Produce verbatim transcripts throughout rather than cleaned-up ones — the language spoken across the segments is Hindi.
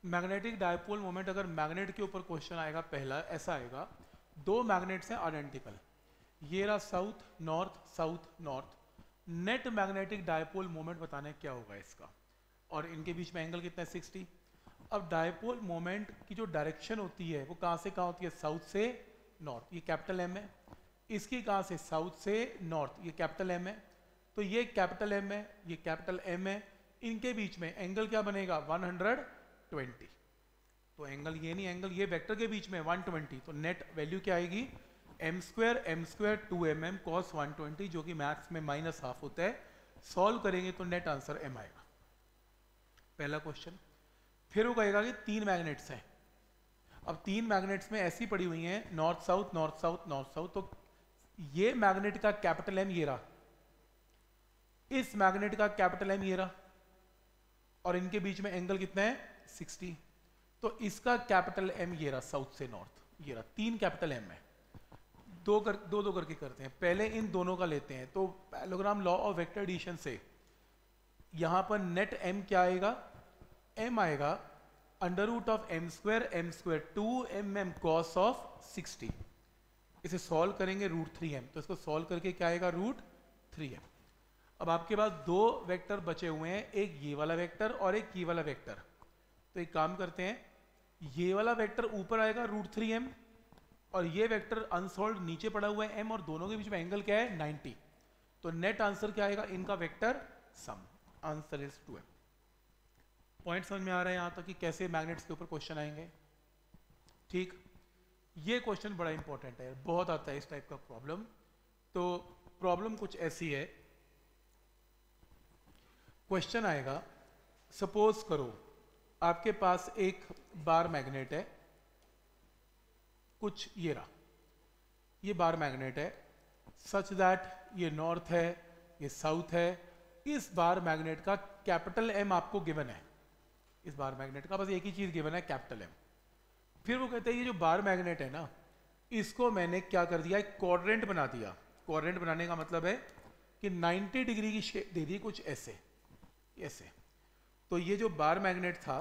मैग्नेटिक डायपोल मोमेंट, अगर मैग्नेट के ऊपर क्वेश्चन आएगा पहला ऐसा आएगा, दो मैग्नेट्स हैं आइडेंटिकल, ये रहा south north south north, net magnetic dipole moment बताने क्या होगा इसका, और इनके बीच में एंगल कितना है सिक्सटी। अब डायपोल मोमेंट की जो डायरेक्शन होती है वो कहाँ से कहाँ होती है, साउथ से नॉर्थ, ये कैपिटल एम है, इसकी कहाँ से, साउथ से नॉर्थ, ये कैपिटल एम है, तो ये कैपिटल एम है, ये कैपिटल एम है, इनके बीच में एंगल क्या बनेगा वन हंड्रेड ट्वेंटी। तो एंगल ये नहीं, एंगल ये वेक्टर के बीच में वन ट्वेंटी, तो नेट वैल्यू क्या आएगी M square M square two M M cos one twenty, जो कि मैथ्स में माइनस हाफ होता है, सॉल्व करेंगे तो नेट आंसर एम आएगा, पहला क्वेश्चन। फिर वो कहेगा कि तीन मैग्नेट्स हैं, अब तीन मैग्नेट्स में ऐसी पड़ी हुई हैं north south north south north south, तो ये मैग्नेट का कैपिटल एम ये रहा, इस मैग्नेट का कैपिटल एम ये रहा, और इनके बीच में एंगल कितना है सिक्सटी, तो इसका कैपिटल एम ये रहा साउथ से नॉर्थ, ये रहा, तीन कैपिटल एम है, दो कर दो दो करके करते हैं, पहले इन दोनों का लेते हैं, तो parallelogram law of vector addition से यहां पर नेट एम क्या आएगा, एम आएगा under root of M square M square two M M cos of sixty, इसे सॉल्व करेंगे रूट थ्री एम, तो इसको सॉल्व करके क्या आएगा रूट थ्री एम। अब आपके पास दो वेक्टर बचे हुए हैं, एक ये वाला वेक्टर और एक ये वाला वेक्टर, तो एक काम करते हैं, ये वाला वेक्टर ऊपर आएगा रूट थ्री एम, और ये वेक्टर अनसॉल्व नीचे पड़ा हुआ है एम, और दोनों के बीच में एंगल क्या है नाइंटी, तो नेट आंसर क्या आएगा इनका vector sum, answer is two M. Point समझ में आ रहा है यहां तक कि कैसे मैग्नेट्स के ऊपर क्वेश्चन आएंगे, ठीक। ये क्वेश्चन बड़ा इंपॉर्टेंट है, बहुत आता है इस टाइप का प्रॉब्लम। तो प्रॉब्लम कुछ ऐसी है, क्वेश्चन आएगा, सपोज करो आपके पास एक बार मैग्नेट है, कुछ ये रहा, ये बार मैग्नेट है, सच दैट ये नॉर्थ है ये साउथ है, इस बार मैग्नेट का कैपिटल एम आपको गिवन है, इस बार मैग्नेट का बस एक ही चीज गिवन है कैपिटल एम। फिर वो कहते हैं ये जो बार मैग्नेट है ना, इसको मैंने क्या कर दिया, एक क्वाड्रेंट बना दिया। क्वाड्रेंट बनाने का मतलब है कि नाइंटी डिग्री की शेप दे दी कुछ ऐसे ऐसे, तो ये जो बार मैग्नेट था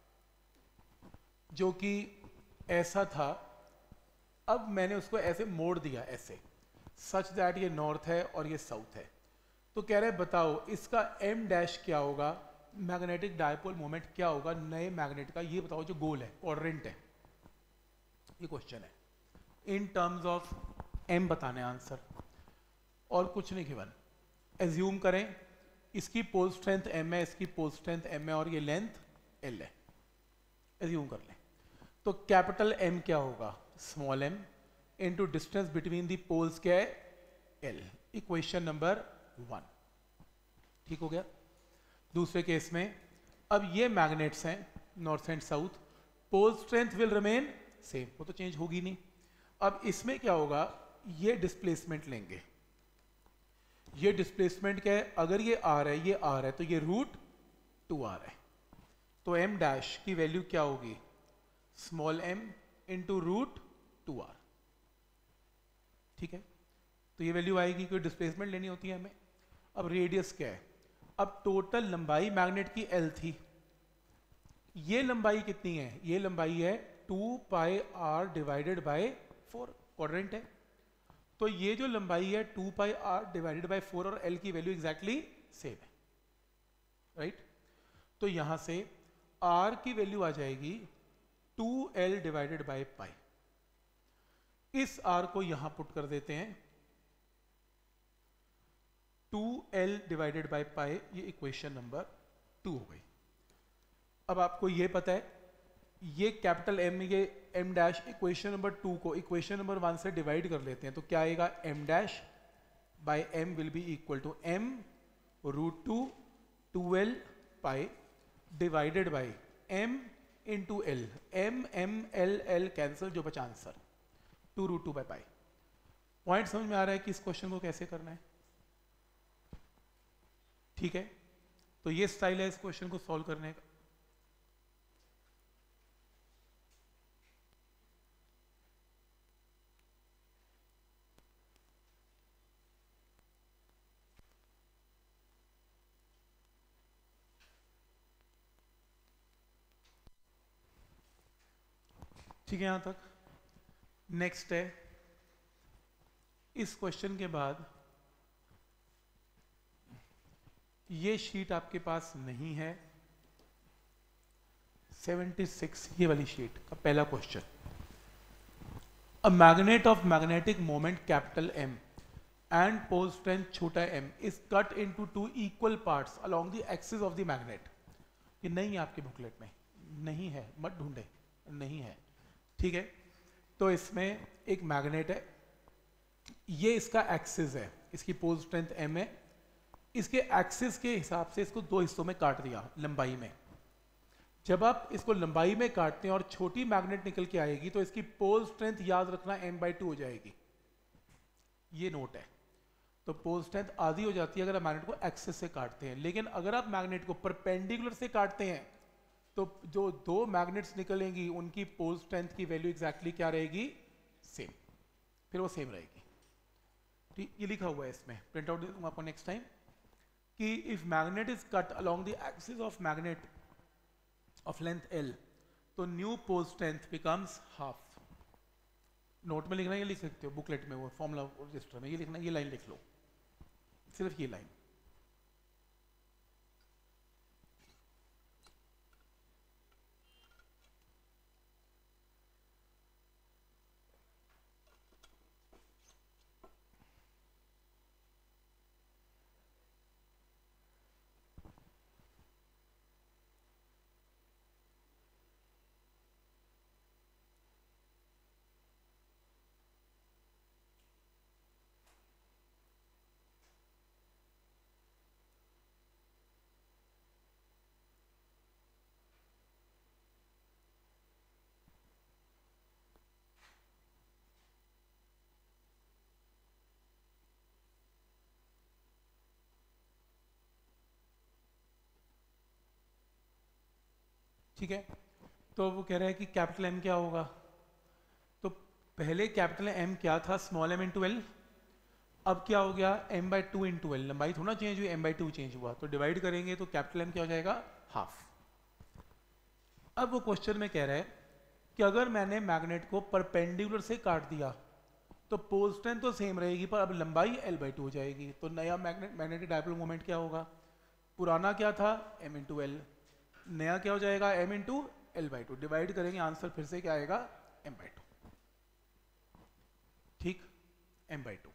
जो कि ऐसा था, अब मैंने उसको ऐसे मोड़ दिया ऐसे, सच दैट ये नॉर्थ है और ये साउथ है, तो कह रहे बताओ इसका एम डैश क्या होगा, मैग्नेटिक डायपोल मोमेंट क्या होगा नए मैग्नेट का, ये बताओ जो गोल है क्वाड्रेंट है, ये क्वेश्चन है। इन टर्म्स ऑफ एम बताने आंसर, और कुछ नहीं गिवन। एज्यूम करें इसकी पोल स्ट्रेंथ एम है, इसकी पोल स्ट्रेंथ एम है, और ये लेंथ एल है, एज्यूम कर लें। तो कैपिटल एम क्या होगा, small M into distance between the poles क्या है एल, इक्वेशन नंबर वन, ठीक हो गया। दूसरे केस में अब ये मैग्नेट्स हैं north and south, pole strength will remain same, वो तो चेंज होगी नहीं। अब इसमें क्या होगा, ये डिस्प्लेसमेंट लेंगे, ये डिस्प्लेसमेंट क्या है, अगर ये आर है ये आर है, तो ये रूट टू आर है, तो एम डैश की वैल्यू क्या होगी, small M into root two R, ठीक है। तो ये वैल्यू आएगी, कोई डिस्प्लेसमेंट लेनी होती है हमें। अब रेडियस क्या है, अब टोटल लंबाई मैग्नेट की एल थी, ये लंबाई कितनी है, ये लंबाई है two pi R divided by four, quadrant है, तो ये जो लंबाई है two pi R divided by four, और एल की वैल्यू एग्जैक्टली सेम है, राइट। तो यहां से आर की वैल्यू आ जाएगी two L divided by pi, इस आर को यहां पुट कर देते हैं, two L divided by pi, ये इक्वेशन नंबर टू हो गई। अब आपको ये पता है ये कैपिटल एम, ये M dash, equation number two को इक्वेशन नंबर वन से डिवाइड कर लेते हैं, तो क्या आएगा, M dash by M will be equal to M root two two L pi divided by M into L, M M L L cancel, जो बचा answer two root two by pi. Point समझ में आ रहा है कि इस क्वेश्चन को कैसे करना है, ठीक है। तो ये स्टाइल है इस क्वेश्चन को सॉल्व करने का। ठीक है, यहां तक। नेक्स्ट है, इस क्वेश्चन के बाद ये शीट आपके पास नहीं है, छिहत्तर ये वाली शीट का पहला question. A magnet of magnetic moment capital M and pole strength छोटा M is cut into two equal parts along the axis of the magnet. ये नहीं है आपके बुकलेट में, नहीं है, मत ढूंढे, नहीं है, ठीक है। तो इसमें एक मैग्नेट है, ये इसका एक्सिस है, इसकी पोल स्ट्रेंथ एम है, इसके एक्सिस के हिसाब से इसको दो हिस्सों में काट दिया लंबाई में। जब आप इसको लंबाई में काटते हैं और छोटी मैग्नेट निकल के आएगी तो इसकी पोल स्ट्रेंथ याद रखना एम बाई टू हो जाएगी, ये नोट है। तो पोल स्ट्रेंथ आधी हो जाती है अगर आप मैग्नेट को एक्सिस से काटते हैं, लेकिन अगर आप मैग्नेट को परपेंडिकुलर से काटते हैं तो जो दो मैग्नेट्स निकलेंगी उनकी पोल स्ट्रेंथ की वैल्यू एग्जैक्टली क्या रहेगी, सेम, फिर वो सेम रहेगी। ठीक, ये लिखा हुआ है इसमें, प्रिंट आउट दूंगा आपको नेक्स्ट टाइम, कि if magnet is cut along the axis of magnet of length L तो new pole strength becomes half. Note में लिखना, ये लिख सकते हो बुकलेट में, वो फॉर्मूला रजिस्टर में ये लिखना, ये लाइन लिख लो, सिर्फ ये लाइन। ठीक है, तो वो कह रहा है कि कैपिटल एम क्या होगा, तो पहले कैपिटल एम क्या था, स्मॉल एम इंटू एल, अब क्या हो गया, M by two into L, लंबाई थोड़ा चेंज हुई, एम बाई टू चेंज हुआ, तो डिवाइड करेंगे तो कैपिटल एम क्या हो जाएगा, हाफ। अब वो क्वेश्चन में कह रहा है कि अगर मैंने मैग्नेट को परपेंडिकुलर से काट दिया तो पोल स्ट्रेंथ तो सेम रहेगी पर अब लंबाई एल बाई टू हो जाएगी। तो नया मैग्नेट मैग्नेटिक डायपोल मोमेंट क्या होगा, पुराना क्या था, एम इंटू एल, नया क्या हो जाएगा, M into L by two, divide करेंगे आंसर फिर से क्या आएगा, एम बाई टू। ठीक, एम बाई टू।